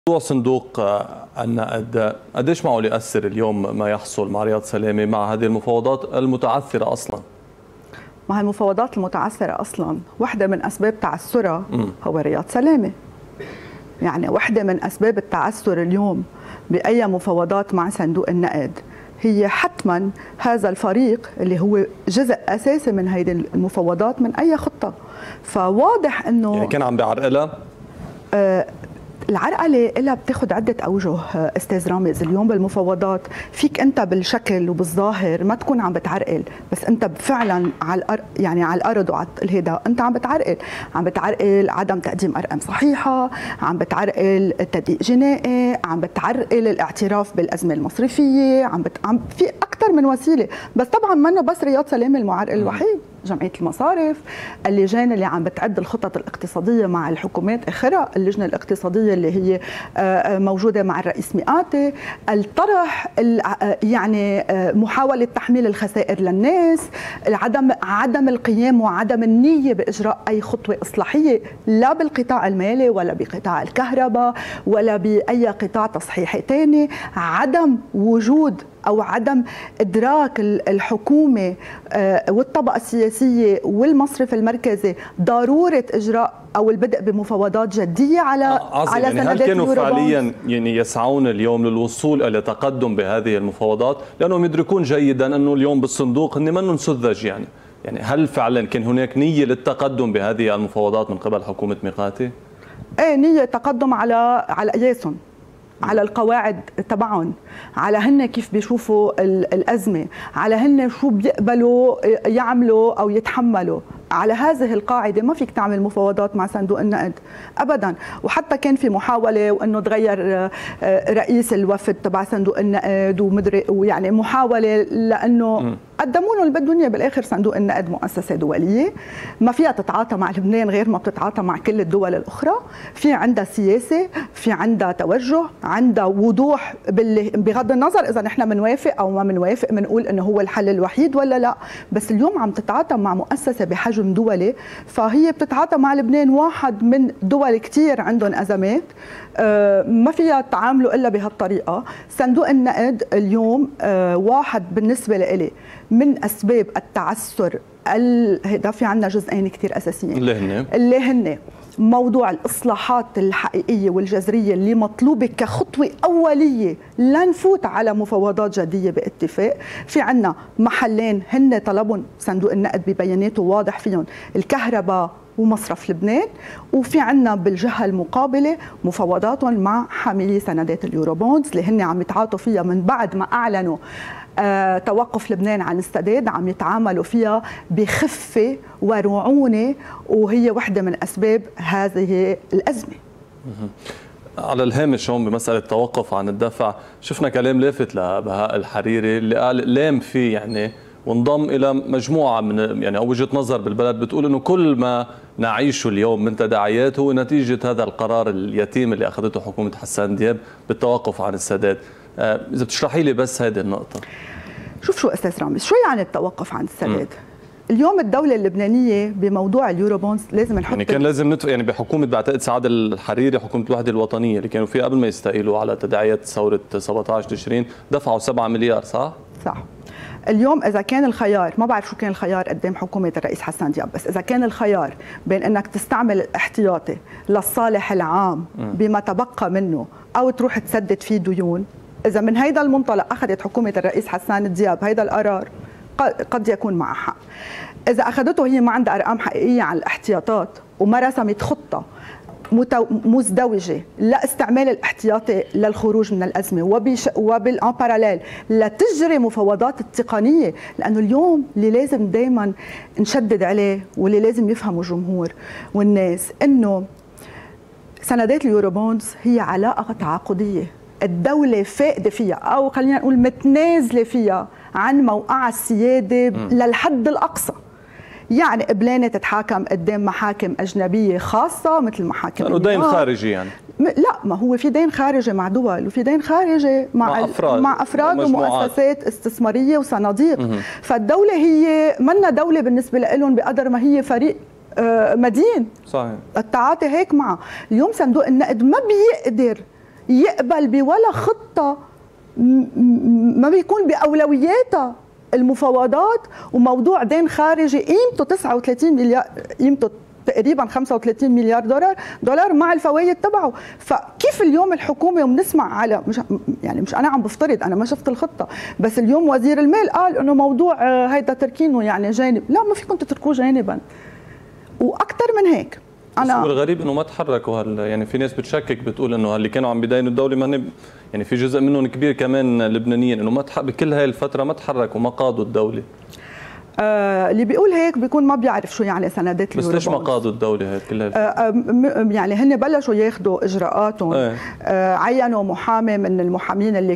موضوع صندوق النقد قديش معه يأثر اليوم ما يحصل مع رياض سلامة مع هذه المفاوضات المتعثرة أصلا؟ مع المفاوضات المتعثرة أصلا واحدة من أسباب تعثرها هو رياض سلامة. يعني واحدة من أسباب التعثر اليوم بأي مفاوضات مع صندوق النقد هي حتما هذا الفريق اللي هو جزء أساسي من هذه المفاوضات من أي خطة. فواضح أنه يعني كان عم بيعرقلها؟ العرقله لها بتاخذ عده اوجه استاذ رامز. اليوم بالمفاوضات فيك انت بالشكل وبالظاهر ما تكون عم بتعرقل، بس انت فعلا على الارض، يعني على الارض وعلى الهدى انت عم بتعرقل عدم تقديم ارقام صحيحه، عم بتعرقل تدقيق جنائي، عم بتعرقل الاعتراف بالازمه المصرفيه، عم في اكثر من وسيله. بس طبعا ما بس رياض سلامه المعرقل الوحيد، جمعيه المصارف، اللجان اللي عم بتعد الخطط الاقتصاديه مع الحكومات اخرها، اللجنه الاقتصاديه اللي هي موجوده مع الرئيس مئاتي، الطرح يعني محاوله تحميل الخسائر للناس، عدم القيام وعدم النيه باجراء اي خطوه اصلاحيه لا بالقطاع المالي ولا بقطاع الكهرباء ولا باي قطاع تصحيحي ثاني، عدم وجود أو عدم إدراك الحكومة والطبقة السياسية والمصرف المركزي ضرورة إجراء أو البدء بمفاوضات جدية على يعني سندات هل كانوا اليورو فعليا يعني يسعون اليوم للوصول إلى تقدم بهذه المفاوضات؟ لأنهم يدركون جيدا أنه اليوم بالصندوق هن منهم سذج. يعني هل فعلا كان هناك نية للتقدم بهذه المفاوضات من قبل حكومة ميقاتي؟ ايه، نية تقدم على قياسهم، على القواعد تبعهم، على هن كيف بيشوفوا الأزمة، على هن شو بيقبلوا يعملوا أو يتحملوا. على هذه القاعدة ما فيك تعمل مفاوضات مع صندوق النقد أبدا. وحتى كان في محاولة وأنه تغير رئيس الوفد تبع صندوق النقد ومدري، ويعني محاولة لأنه قدموا له اللي بدهم اياه. بالاخر صندوق النقد مؤسسه دوليه ما فيها تتعاطى مع لبنان غير ما بتتعاطى مع كل الدول الاخرى. في عندها سياسه، في عندها توجه، عندها وضوح بغض النظر اذا نحن بنوافق او ما بنوافق، بنقول انه هو الحل الوحيد ولا لا. بس اليوم عم تتعاطى مع مؤسسه بحجم دولي، فهي بتتعاطى مع لبنان واحد من دول كثير عندهم ازمات، ما فيها تعاملوا الا بهالطريقه. صندوق النقد اليوم واحد بالنسبه لإلي من اسباب التعثر. هذا في عندنا جزئين كثير اساسيين اللي هن موضوع الاصلاحات الحقيقيه والجذريه اللي مطلوبه كخطوه اوليه لنفوت على مفاوضات جديه باتفاق. في عندنا محلين هن طلبهم صندوق النقد ببياناته واضح فيهم، الكهرباء ومصرف لبنان، وفي عندنا بالجهه المقابله مفاوضاتهم مع حاملي سندات اليورو بوندز اللي هن عم يتعاطوا فيها من بعد ما اعلنوا توقف لبنان عن السداد، عم يتعاملوا فيها بخفه ورعونه، وهي واحده من اسباب هذه الازمه. على الهامش هون بمساله التوقف عن الدفع، شفنا كلام لافت لبهاء الحريري اللي قال لام فيه يعني وانضم الى مجموعه من يعني او وجهه نظر بالبلد بتقول انه كل ما نعيشه اليوم من تداعيات هو نتيجه هذا القرار اليتيم اللي اخذته حكومه حسان دياب بالتوقف عن السداد. اذا بتشرحي لي بس هذه النقطه. شو استاذ رامز، شو يعني التوقف عن السداد؟ اليوم الدولة اللبنانية بموضوع اليورو بونز لازم نحط، يعني كان لازم يعني بحكومة بعتقد سعد الحريري، حكومة الوحدة الوطنية اللي كانوا فيها قبل ما يستقيلوا على تداعيات ثورة 17 تشرين دفعوا 7 مليار، صح؟ صح. اليوم إذا كان الخيار، ما بعرف شو كان الخيار قدام حكومة الرئيس حسان دياب، بس إذا كان الخيار بين أنك تستعمل الاحتياطي للصالح العام بما تبقى منه أو تروح تسدد فيه ديون، إذا من هيدا المنطلق أخذت حكومة الرئيس حسان دياب هيدا القرار قد يكون معها حق. إذا أخذته هي ما عندها أرقام حقيقية على الاحتياطات وما رسمت خطة مزدوجة لاستعمال الاحتياطي للخروج من الأزمة وبالان باراليل لتجري مفاوضات التقنية، لأنه اليوم اللي لازم دايما نشدد عليه واللي لازم يفهمه الجمهور والناس إنه سندات اليورو بوندز هي علاقة تعاقدية الدولة فائدة فيها، أو خلينا نقول متنازلة فيها عن موقعها السيادة للحد الأقصى. يعني قبلانة تتحاكم قدام محاكم أجنبية خاصة مثل محاكم لأنه دين خارجي يعني. لا، ما هو في دين خارجي مع دول وفي دين خارجي مع أفراد ومؤسسات استثمارية وصناديق. فالدولة هي منا دولة بالنسبة لهم بقدر ما هي فريق مدين. صحيح. التعاطي هيك معه. اليوم صندوق النقد ما بيقدر يقبل بولا خطة ما بيكون بأولوياتها المفاوضات وموضوع دين خارجي قيمته 39 مليار، قيمته تقريبا 35 مليار دولار مع الفوائد تبعه. فكيف اليوم الحكومه وبنسمع على مش انا عم بفترض، انا ما شفت الخطه، بس اليوم وزير المال قال انه موضوع هيدا تركينه يعني جانب. لا، ما فيكم تتركوه جانبا، واكثر من هيك. انا الغريب انه ما تحركوا يعني في ناس بتشكك بتقول انه اللي كانوا عم بيدينوا الدوله ما يعني في جزء منهم كبير كمان لبنانيين انه ما بكل هاي الفتره ما تحركوا ما قادوا الدوله. اللي بيقول هيك بيكون ما بيعرف شو يعني سندات اليورو. بس ليش ما قادوا الدوله هيك كلها؟ يعني هن بلشوا ياخذوا اجراءاتهم. عينوا محامي من المحامين اللي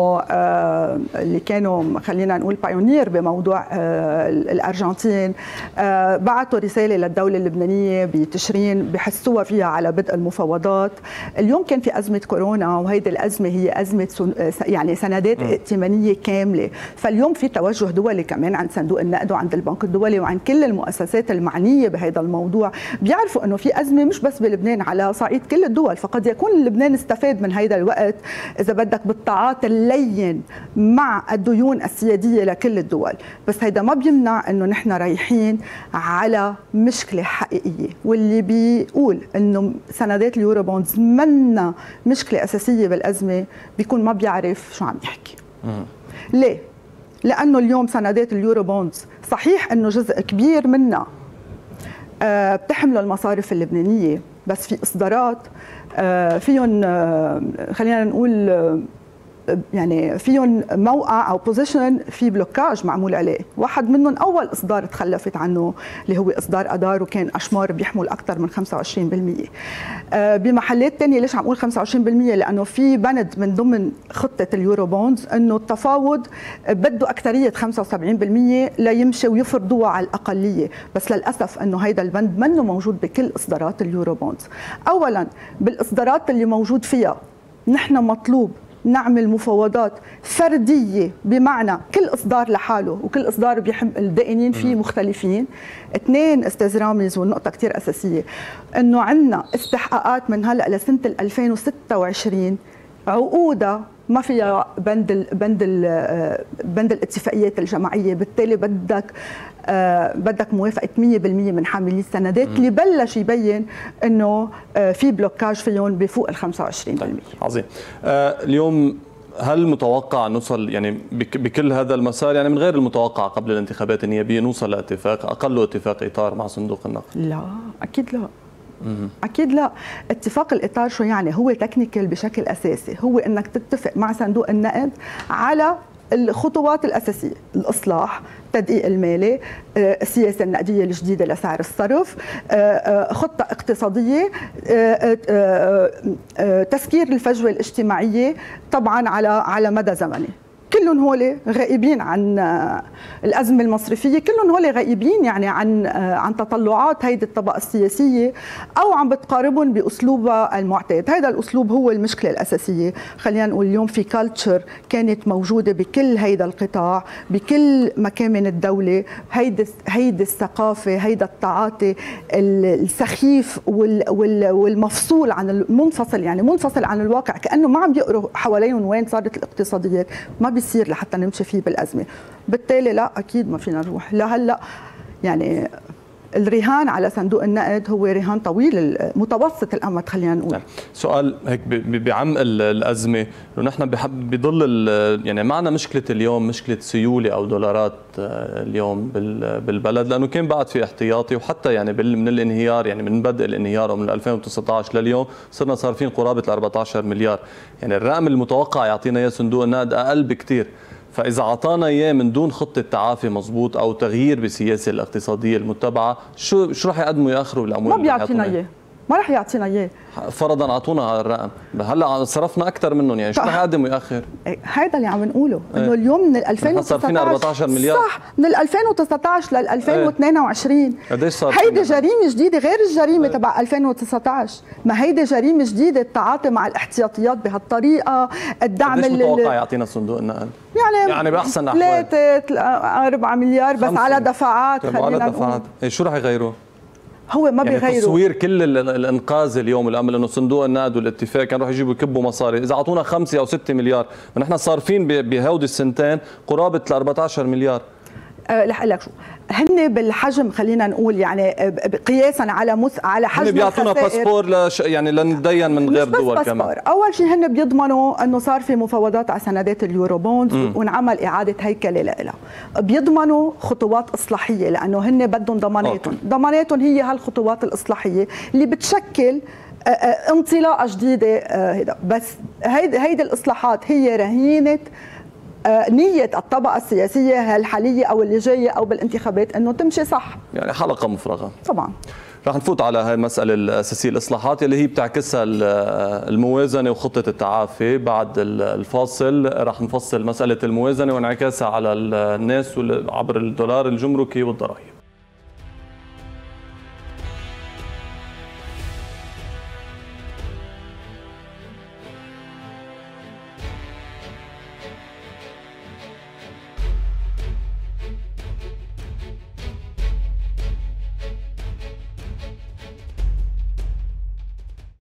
كانوا خلينا نقول بايونير بموضوع الارجنتين. بعثوا رساله للدوله اللبنانيه بتشرين بحسوها فيها على بدء المفاوضات. اليوم كان في ازمه كورونا، وهيدي الازمه هي ازمه يعني سندات ائتمانيه كامله. فاليوم في توجه دولي كمان عند صندوق النقد وعند البنك الدولي وعن كل المؤسسات المعنيه بهذا الموضوع، بيعرفوا انه في ازمه مش بس بلبنان، على صعيد كل الدول. فقد يكون لبنان استفاد من هذا الوقت اذا بدك بالتعاطي اللين مع الديون السياديه لكل الدول، بس هذا ما بيمنع انه نحن رايحين على مشكله حقيقيه. واللي بيقول انه سندات اليورو بوندز منا مشكله اساسيه بالازمه بيكون ما بيعرف شو عم يحكي. ليه؟ لأنه اليوم سندات اليورو بوندز صحيح أنه جزء كبير منها بتحمله المصارف اللبنانية، بس في إصدارات فيهم خلينا نقول يعني فيهم موقع او بوزيشن في بلوكاج معمول عليه. واحد منهم اول اصدار تخلفت عنه اللي هو اصدار ادار، وكان اشمار بيحمل اكثر من 25%. بمحلات ثانيه ليش عم اقول 25%؟ لانه في بند من ضمن خطه اليورو بوندز انه التفاوض بده اكثريه 75% ليمشي ويفرضوها على الاقليه، بس للاسف انه هيدا البند منه موجود بكل اصدارات اليورو بوندز. اولا بالاصدارات اللي موجود فيها نحن مطلوب نعمل مفاوضات فردية، بمعنى كل إصدار لحاله وكل إصدار بيحمل الدائنين فيه مختلفين. اثنين، أستاذ رامز، والنقطة كتير أساسية، أنه عندنا استحقاقات من هلأ لسنة 2026 عقودها ما فيها بند الاتفاقيات الجماعية، بالتالي بدك موافقة 100% من حاملي السندات اللي بلش يبين انه في بلوكاج فيهم بفوق ال 25%. طيب. عظيم. اليوم هل متوقع نوصل يعني بكل هذا المسار، يعني من غير المتوقع قبل الانتخابات النيابية نوصل لاتفاق اقل اتفاق اطار مع صندوق النقد؟ لا اكيد لا. أكيد لا. اتفاق الإطار شو يعني؟ هو تكنيكال بشكل أساسي، هو أنك تتفق مع صندوق النقد على الخطوات الأساسية: الإصلاح، التدقيق المالي، السياسة النقدية الجديدة لسعر الصرف، خطة اقتصادية، تسكير الفجوة الاجتماعية طبعا على مدى زمني. كلهم هول غائبين عن الأزمة المصرفية، كلهم هول غائبين يعني عن تطلعات هيدي الطبقة السياسية، أو عم بتقاربهم بأسلوبها المعتاد. هذا الأسلوب هو المشكلة الأساسية. خلينا نقول اليوم في كالتشر كانت موجودة بكل هيدا القطاع بكل مكان من الدولة، هيدي الثقافة، هيدا التعاطي السخيف والمفصول عن المنفصل، يعني منفصل عن الواقع، كأنه ما عم يقروا حواليهم وين صارت الاقتصاديات. ما بيصير لحتى نمشي فيه بالأزمة. بالتالي لا، أكيد ما فينا نروح لهلا. يعني الرهان على صندوق النقد هو رهان طويل متوسط الأمد. خلينا نقول سؤال هيك بعمق الأزمة، إنه نحن بضل يعني معنا مشكلة اليوم، مشكلة سيولة أو دولارات اليوم بالبلد، لأنه كان بعد في احتياطي، وحتى يعني من الانهيار، يعني من بدء الانهيار ومن 2019 لليوم صرنا صارفين قرابة 14 مليار. يعني الرقم المتوقع يعطينا إياه صندوق النقد أقل بكتير. فإذا أعطانا إياه من دون خطة تعافي مضبوط أو تغيير بالسياسة الاقتصادية المتبعة، شو رح يقدموا ياخروا الأموال؟ ما بيعطينا إياه، ما رح يعطينا إياه. فرضا أعطونا هذا الرقم، هلا صرفنا أكثر منهم، يعني شو رح يقدم ويأخر؟ هذا اللي عم نقوله، إنه اليوم من 2019 14 مليار، صح، من 2019 لل 2022 قديش صار؟ هيدي جريمة جديدة غير الجريمة تبع 2019. ما هيدي جريمة جديدة، التعاطي مع الاحتياطيات بهالطريقة، الدعم اللي متوقع يعطينا صندوق النقد؟ يعني بأحسن الأحوال 3-4 مليار بس على دفعات. على دفعات. شو رح يغيروا؟ هو ما يعني بيغيروا. تصوير كل الانقاذ اليوم الامل انه صندوق النقد والاتفاق كان يروح يجيبوا يكبوا مصاري، اذا اعطونا 5 أو 6 مليار، ونحن صارفين بهودي السنتين قرابه ل 14 مليار. رح اقول لك شو هن بالحجم، خلينا نقول يعني قياسا على حجم هن بيعطونا باسبور يعني لندين من غير دول كمان. اول شيء هن بيضمنوا انه صار في مفاوضات على سندات اليورو بوندز وانعمل اعاده هيكله لها. بيضمنوا خطوات اصلاحيه لانه هن بدهم ضماناتهم هي هالخطوات الاصلاحيه اللي بتشكل انطلاقه جديده. بس هيدي الاصلاحات هي رهينه نية الطبقة السياسية الحالية أو اللي جاية أو بالانتخابات أنه تمشي صح. يعني حلقة مفرغة طبعا. رح نفوت على هاي المسألة الأساسية، الإصلاحات اللي هي بتعكسها الموازنة وخطة التعافي. بعد الفاصل رح نفصل مسألة الموازنة وانعكاسها على الناس عبر الدولار الجمركي والضرائب.